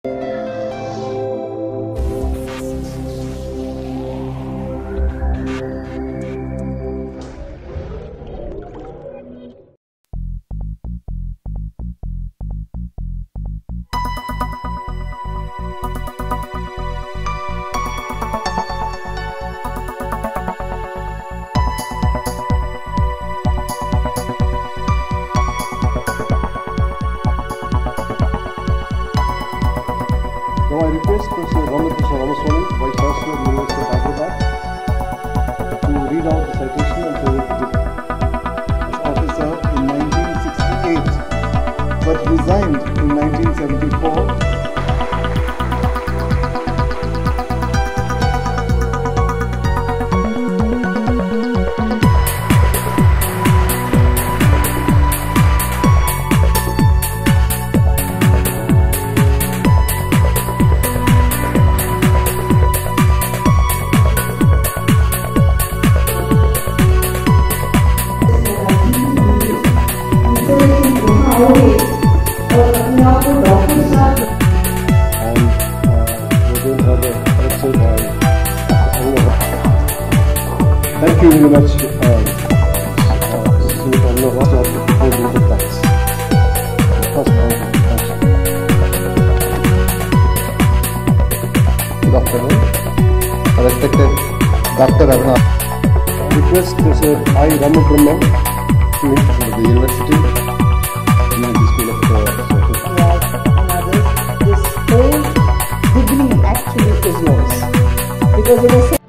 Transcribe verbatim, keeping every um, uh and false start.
Now I request Professor Ramakrishna Ramaswamy, Vice Chancellor, University of Hyderabad, to read out the citation and to as officer in nineteen sixty-eight, but resigned in nineteen seventy-four. Thank you very much, uh, uh, thanks. First point, good afternoon, respected Doctor Aruna. Request Professor I. Ramabrahma to the University, the School of uh, This whole degree actually is yours, because it is